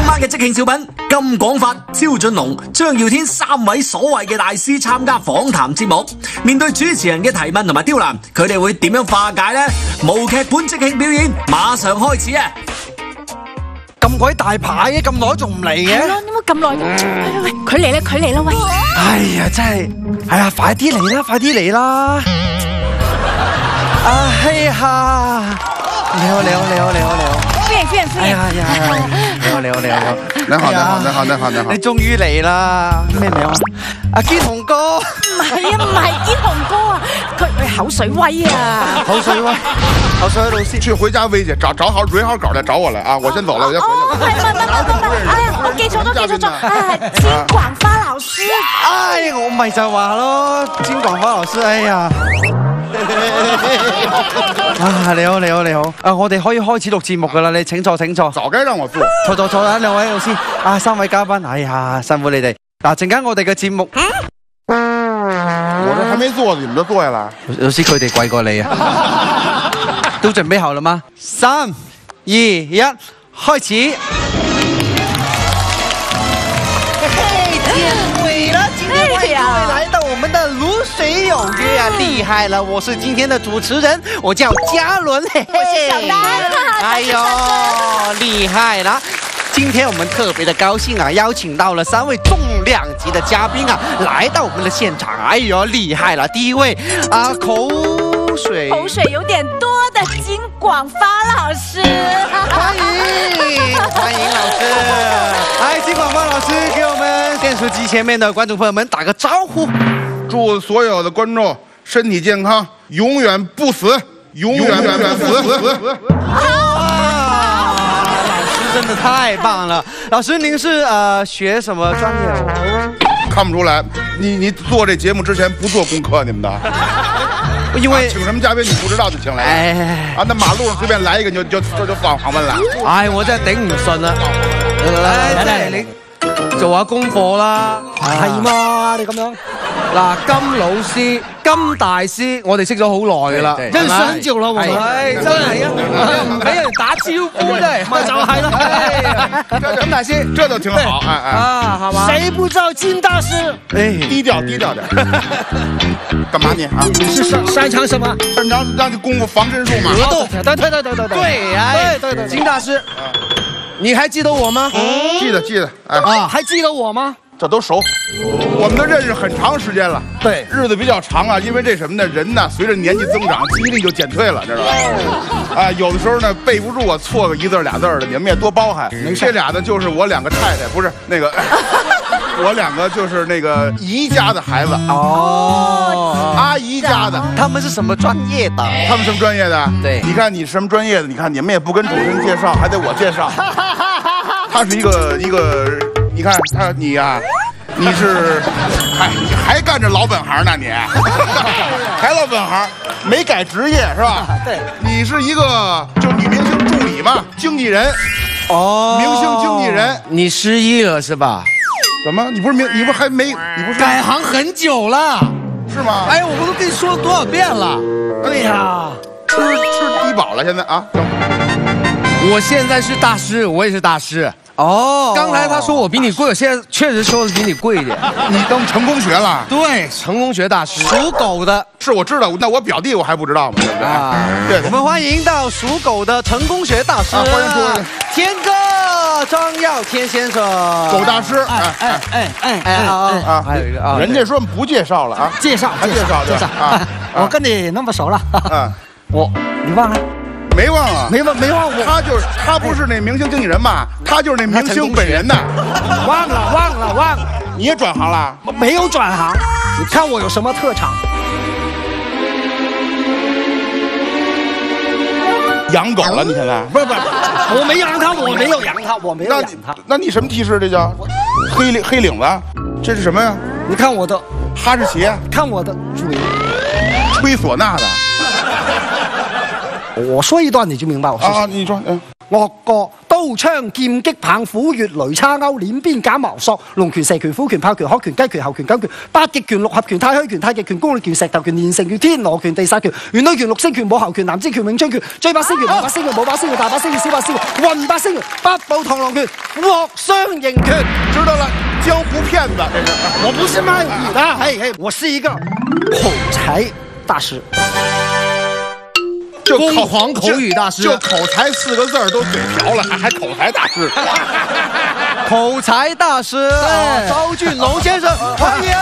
晚嘅即興小品咁講法，招俊龍、張耀天3位所謂嘅大師參加訪談節目，面對主持人嘅提問同埋刁難，佢哋會點樣化解呢？無劇本即興表演馬上開始啊！ 咁鬼大牌嘅，咁耐仲唔嚟嘅？ 係咯，點解咁耐？喂，佢嚟啦，佢嚟啦，喂！ 哎呀，真係，哎呀，快啲嚟啦，快啲嚟啦！啊嘿呀，你好，歡迎！哎呀，你好，你終於嚟啦！咩名啊？阿堅雄哥？ 唔係堅雄哥啊，佢口水威啊！ 口水威老師， 去回家威去，找好蕊好稿再找我來啊！我先走了，我先回去。 哎呀，我記錯咗，金廣發老師。 哎，我咪就話咯，金廣發老師，哎呀！啊，你好！啊，我哋可以開始錄節目噶啦，你請坐。 早該讓我坐。 坐啦，兩位老師，啊，3位嘉賓，哎呀，辛苦你哋。嗱，陣間我哋嘅節目， 我這還沒坐呢，你們就坐下來。 老師佢哋貴過你啊！都準備好了嗎？3、2、1，開始。今天歡迎各位來到我們的滷水有約啊！厲害了，我是今天的主持人，我叫嘉倫， 我是小丹， 哎呦，厲害了！今天我們特別的高興啊，邀請到了3位重量級的嘉賓啊，來到我們的現場。哎呦，厲害了！第一位啊，口水有點多的金廣發老師， 歡迎老師！來，金廣發老師給我們電視機前面的觀眾朋友們打個招呼。 祝所有的觀眾身體健康，永遠不死，永遠不死。 真的太棒了，老師，您是學什麼專業？ 看不出來，你做這節目之前不做功課，你們的？ 因為請什麼嘉賓你不知道就請來，啊，那馬路上隨便來一個就訪問了。 哎，我真係頂唔順啦！嚟，你做下功課啦，係嘛？你咁樣。嗱，金老師、金大師，我哋識咗好耐噶啦， 認識很久了，我們係真係啊，唔俾人打招呼真係，咪就係咯。金大師， 這都挺好， 啊，係嘛？ 誰不知道金大師？ 低調點。幹嘛你啊？ 你是擅長什麼？ 擅長讓你功夫防身術嘛。 格鬥。對， 金大師，你還記得我嗎？ 記得，哎啊，還記得我嗎？ 這都熟，我們都認識很長時間了。 對， 日子比較長啊，因為這什麼呢？人呢，隨着年紀增長，記憶力就減退了，知道吧？啊，有的時候呢背不住啊，錯個1字2字的，你們也多包涵。這倆呢，就是我2個太太，不是那個，我2個就是那個姨家的孩子。哦，阿姨家的。 他們是什麼專業的？ 他們什麼專業的？ 對， 你看你什麼專業的？你看你們也不跟主持人介紹，還得我介紹。他是一個。你看你呀，你是，你還幹着老本行呢你，還老本行，沒改職業是吧？ 對， 你是一個就女明星助理嘛，經紀人。哦，明星經紀人。 你失憶了是吧？ 怎麼？你不是還沒？你不是改行很久了， 是嗎？ 哎，我不都跟你說了多少遍了？ 對呀， 吃低保了現在啊？ 我現在是大師，我也是大師。哦，剛才他說我比你貴，我現在確實說的比你貴一點。 你登成功學了？ 對，成功學大師，屬狗的。 是我知道，那我表弟我還不知道嗎？對不對？啊，對。我們歡迎到屬狗的成功學大師，歡迎出天哥張耀天先生， 狗大師。 還有一個啊， 人家說不介紹了啊， 介紹。我跟你那麼熟了，你忘了？ 沒忘啊， 沒忘我。 他不是那明星經紀人嘛？他就是那明星本人呐。 忘了。 你也轉行了？ 沒有轉行。你看我有什麼特長？ 養狗了？你現在？ 不，我沒養它，我沒有養它。 那你什麼提示？這叫黑領子？這是什麼呀？ 你看我的哈士奇， 看我的嘴， 吹唢呐的。 我說一段你就明白我是誰。 你說， 我個刀槍劍擊棒虎穴雷叉勾鏈鞭鉸矛索龍拳蛇拳虎拳炮拳殼拳雞拳猴拳狗拳八極拳六合拳太虛拳太極拳功力拳石頭拳連城拳天羅拳地煞拳元女拳六星拳武侯拳南之拳詠春拳追八星拳龍八星拳武八星拳大八星拳小八星拳混八星拳八步螳螂拳獲雙形拳。 知道了，江湖骗子，这是。 我不是卖武的，嘿，我是一个口才大师。 就疯狂口语大师就口才4个字儿都嘴瓢了，还口才大师。 口才大师，赵俊龙先生，欢迎！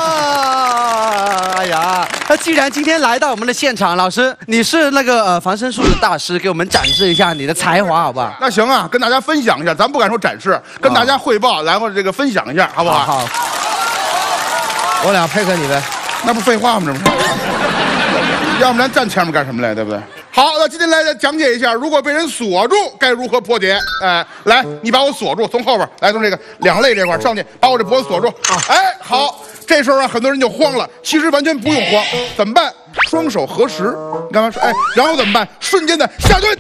哎呀，那既然今天来到我们的现场，老师，你是那个防身术的大师，给我们展示一下你的才华，好不好？ 那行啊，跟大家分享一下，咱不敢说展示，跟大家汇报，然后这个分享一下，好不好？ 好， 我俩配合你呗。 那不废话吗？这不是？要不然站前面干什么来？对不对？好，那今天来讲解一下，如果被人锁住，该如何破解？哎，来，你把我锁住，从后边来，从这个两肋这块上去，把我这脖子锁住。哎，好，这时候啊，很多人就慌了，其实完全不用慌，怎么办？双手合十，你干嘛说？哎，然后怎么办？瞬间的下蹲，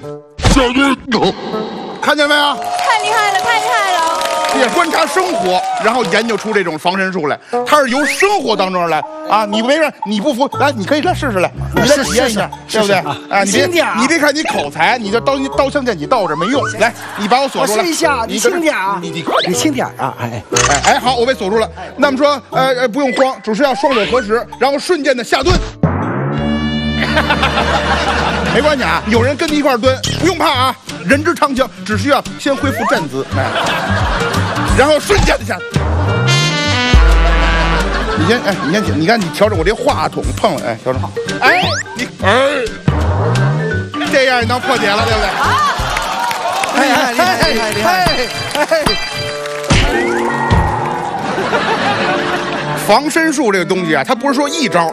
看见没有？ 太厉害了，太厉害了！ 也观察生活，然后研究出这种防身术来。它是由生活当中来啊！你没事，你不服，来，你可以来试试来，你来体验一下，对不对？啊，你别看你口才，你这刀枪剑戟到这没用。来，你把我锁住了。 我试一下，你轻点啊！你轻点啊！ 哎，好，我被锁住了。那么说，不用慌，只是要双手合十，然后瞬间的下蹲。没关系啊，有人跟你一块蹲，不用怕啊。人之常情，只需要先恢复站姿，哎，然后瞬间的下。你先，你看你调整我这话筒碰了，哎，调整好，哎，这样你能破解了，对不对？ 厉害！ 防身术这个东西啊，它不是说一招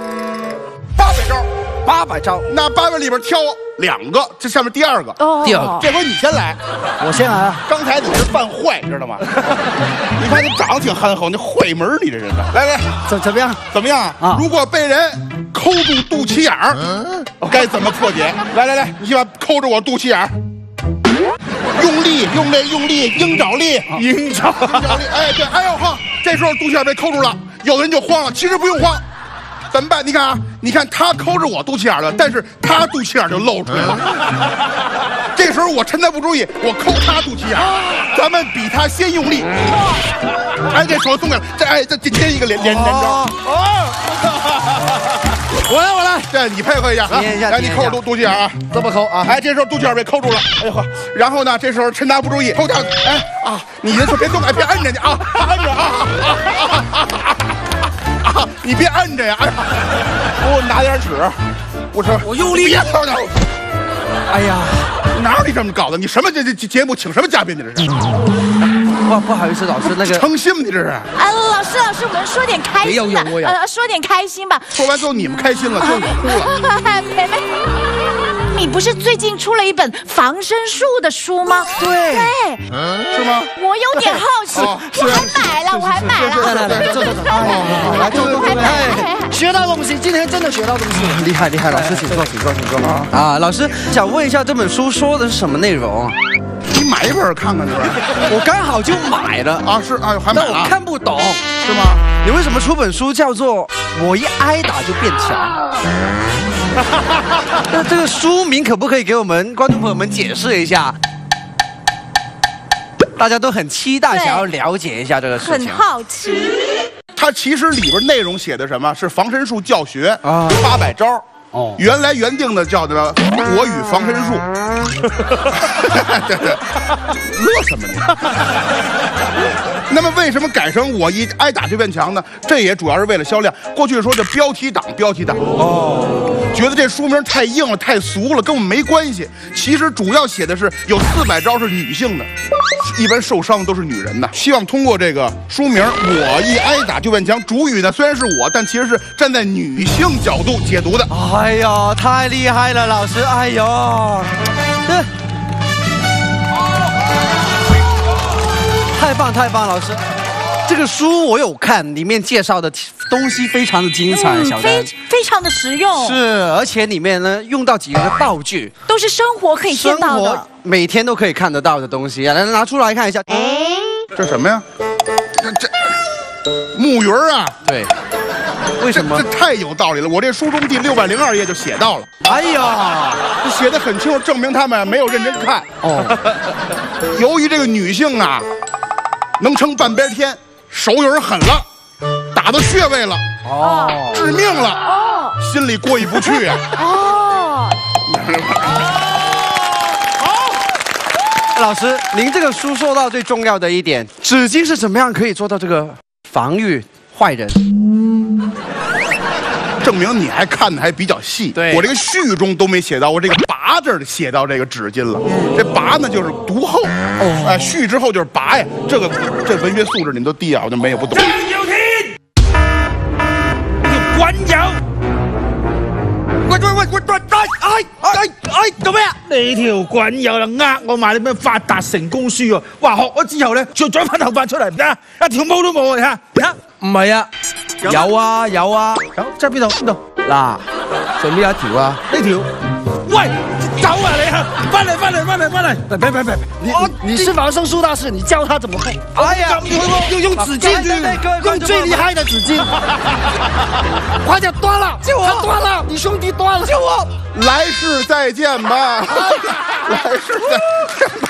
，800招，那800里边挑2个，这下面第2个， 第2个， 这回你先来， 我先来啊！ 刚才你是犯坏，知道吗？你看你长得挺憨厚，你坏门你这人呢？来， 怎么样？ 怎么样啊？如果被人抠住肚脐眼儿，该怎么破解？来，你先把抠着我肚脐眼儿，用力，鹰爪力，哎，对，哎呦呵，这时候肚脐眼被抠住了，有的人就慌了，其实不用慌。怎么办？你看啊，你看他抠着我肚脐眼了，但是他肚脐眼就露出来了。这时候我趁他不注意，我抠他肚脐眼，咱们比他先用力。哎，这手松开了，这接一个连招。我来，对你配合一下啊，来，你抠着肚脐眼啊， 这么抠啊？ 哎，这时候肚脐眼被抠住了，哎呦呵，然后呢，这时候趁他不注意，抠他，哎啊，你别动，哎，别摁着你啊，摁着啊，你别摁着呀！哎呀，给我拿点纸，我用力，别抠他！哎呀，哪有你这么搞的？你什么这节目请什么嘉宾？你这是？ 不好意思，老师，那个诚心吗？你这是？ 老师，我们说点开心的，说点开心吧。 说完之后你们开心了，就我哭了。 妹妹，你不是最近出了一本防身术的书吗？ 对， 是吗？ 我有点好奇，我还买了。 来，坐，学到东西，今天真的学到东西， 厉害！老师，请坐啊！老师想问一下，这本书说的是什么内容？ 你买一本看看是吧？ 我刚好就买了啊，是啊，还买了， 但我看不懂， 是吗？ 你为什么出本书叫做《我一挨打就变强》？那这个书名可不可以给我们观众朋友们解释一下？大家都很期待，想要了解一下这个事情， 很好奇。 它其实里边内容写的什么？是防身术教学啊，800招。原来原定的叫做国语防身术。乐什么呢？那么为什么改成我一挨打就变强呢？这也主要是为了销量。过去说这标题党，觉得这书名太硬了，太俗了，跟我们没关系。其实主要写的是有400招是女性的，一般受伤都是女人的。希望通过这个书名我一挨打就变强，主语呢虽然是我，但其实是站在女性角度解读的。 哎呦，太厉害了，老师！哎呦，太棒，老师！这个书我有看，里面介绍的东西非常的精彩，小丹非常的实用。 是，而且里面呢用到几个道具， 都是生活可以见到的。 每天都可以看得到的东西啊，来拿出来看一下。 这什么呀？这木鱼儿啊？ 对，为什么这？太有道理了！我这书中第602页就写到了， 哎呀， 这写的很清楚，证明他们没有认真看。 哦， 由于这个女性啊，能撑半边天，手有人狠了，打到穴位了， 哦， 致命了， 哦心里过意不去啊。 哦， 老师，您这个书说到最重要的一点，纸巾是怎么样可以做到这个防御坏人？ 证明你还看的还比较细。 对我这个序中都没写到，我这个拔字儿写到这个纸巾了。这拔呢就是读后，序之后就是拔呀。这文学素质你们都低啊，我就没有不懂。 張耀天，條滾友， 做咩啊？ 你條滾友啦，呃我買啲咩發達成功書喎，話學咗之後咧，再長翻頭髮出嚟唔得，一條毛都冇啊！你睇， 唔係啊，有啊有啊， 有即係邊度邊度？ 嗱，上邊有一條啊， 呢條，喂，走啊你啊！翻嚟翻嚟翻嚟翻嚟！別， 你是防身术大師，你教他怎麼碰？ 哎呀， 用紙巾，用最厲害的紙巾，快點斷了，救我！他斷了，你兄弟斷了，救我！ 来世再见吧，来世再见吧。